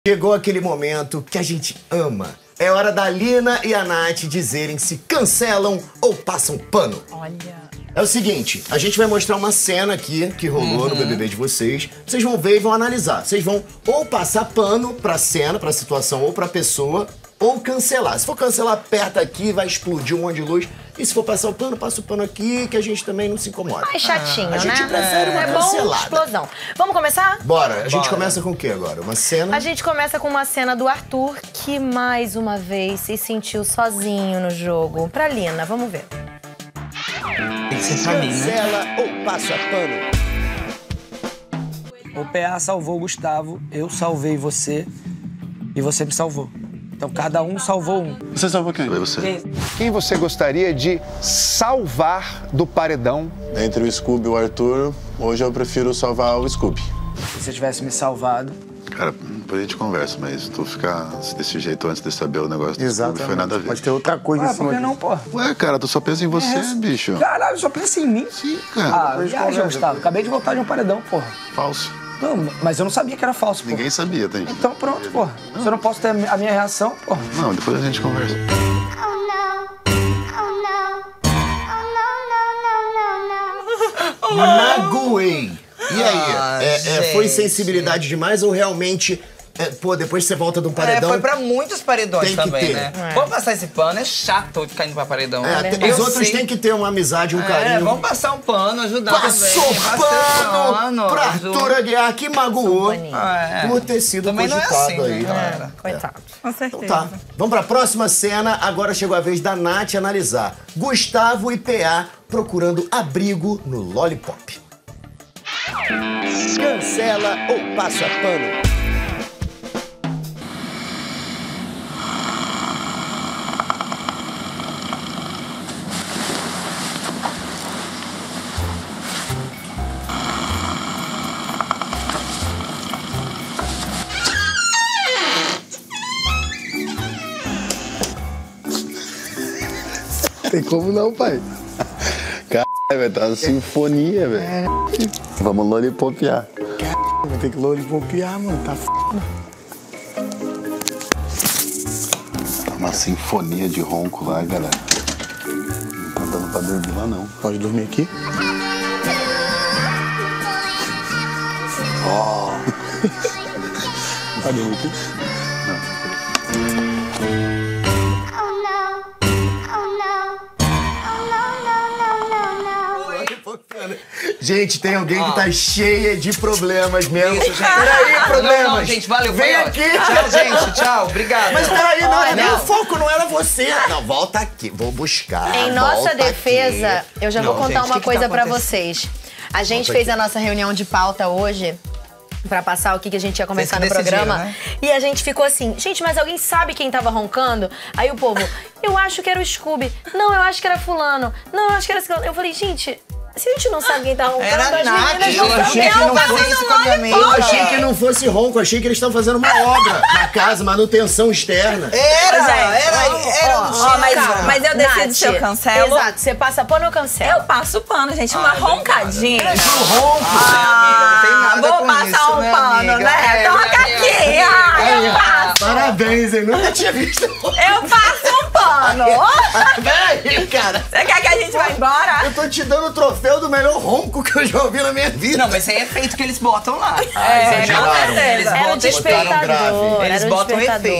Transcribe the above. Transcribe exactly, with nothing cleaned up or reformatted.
Chegou aquele momento que a gente ama. É hora da Lina e a Nath dizerem se cancelam ou passam pano. Olha... É o seguinte, a gente vai mostrar uma cena aqui que rolou uhum. no B B B de vocês. Vocês vão ver e vão analisar. Vocês vão ou passar pano pra cena, pra situação ou pra pessoa, ou cancelar. Se for cancelar, aperta aqui, vai explodir um monte de luz. E se for passar o pano, passa o pano aqui, que a gente também não se incomoda. Mais chatinho, ah, né? A gente prefere uma é cancelada. Bom, explosão. Vamos começar? Bora. A gente Bora. começa com o que agora? Uma cena? A gente começa com uma cena do Arthur, que mais uma vez se sentiu sozinho no jogo. Pra Lina, vamos ver. Tem que ser pra mim, né? Cancela ou passa pano? O P A salvou o Gustavo, eu salvei você e você me salvou. Então cada um salvou um. Você salvou quem? Foi você. Quem? Quem você gostaria de salvar do paredão? Entre o Scooby e o Arthur, hoje eu prefiro salvar o Scooby. Se você tivesse me salvado... Cara, depois a gente conversa, mas tu ficar desse jeito antes de saber o negócio do Scooby não foi nada a ver. Pode ter outra coisa Ah, em cima por que não, disso. pô? Ué, cara, tu só pensa em você, É, bicho. Caralho, só pensa em mim. Sim, cara. Ah, viaja, Gustavo. Acabei de voltar de um paredão, porra. Falso. Não, mas eu não sabia que era falso, porra. Ninguém sabia, tem. Então pronto, porra. Se eu não posso ter a minha reação, porra. Não, depois a gente conversa. Magoei. E aí? Ah, é, é, foi gente. sensibilidade demais ou realmente... É, pô, depois que você volta de um É, paredão... foi pra muitos paredões tem que também, ter. né? É. Vamos passar esse pano, é chato ficar indo pra paredão. É, tem- Eu os outros sei. têm que ter uma amizade, um carinho. É, vamos passar um pano, ajudar Passou também. Passou pano pra Arthur Aguiar, que magoou paninho. Ah, é. por ter sido Também não é cogitado assim, aí. né, galera? Coitado. Com certeza. Tá, vamos pra próxima cena. Agora chegou a vez da Nath analisar. Gustavo e P A procurando abrigo no Lollipop. Cancela ou passa pano? Tem como não, pai. Caralho, velho, tá uma sinfonia, velho. Vamos lollipopear. Vai ter que lollipopear, mano. Tá f... Tá uma sinfonia de ronco lá, galera. Não tá dando pra dormir lá, não. Pode dormir aqui? Ó. Pode dormir aqui? Gente, tem alguém que tá cheia de problemas mesmo. Isso, gente. Peraí, Ah, problemas. Não, não, gente, valeu. Vem foi aqui. ótimo. Tchau, gente, tchau. Obrigado. Mas peraí, não, é Olha, nem não. o foco, não era você. Não, volta aqui, vou buscar. Em nossa volta defesa, aqui. eu já vou Não, contar gente, uma que que coisa tá pra acontecendo? vocês. A gente Volta fez aqui. a nossa reunião de pauta hoje pra passar o que que a gente ia começar no Vocês que decidiram, programa. né? E a gente ficou assim, gente, mas alguém sabe quem tava roncando? Aí o povo, eu acho que era o Scooby. Não, eu acho que era fulano. Não, eu acho que era ciclano. Eu falei, gente, se a gente não sabe quem tá roncando, Era as Nath, meninas eu não achei que estão não fazendo fosse isso com a minha amiga. Eu achei que não fosse ronco, achei que eles estão fazendo uma obra na casa, manutenção externa. Era, Gente, era, era. ó, ó, mas, Calma. mas eu decido Nath, se eu cancelo. Exato, você passa pano ou cancela? Eu passo o pano, gente. Uma roncadinha. Ronco. Ah, não tem nada vou com passar isso, um minha pano, amiga. né? É, Toca minha amiga. aqui. Ai, eu passo. Parabéns, hein? Nunca tinha visto. Eu passo um pano. Peraí, cara. Você quer que a gente vá embora? Eu tô te dando o troféu do melhor ronco que eu já ouvi na minha vida. Não, mas isso aí é efeito que eles botam lá. É, com exageraram. certeza. Eles Era o botam- despertador. grave. Era Eles o botam despertador. efeito.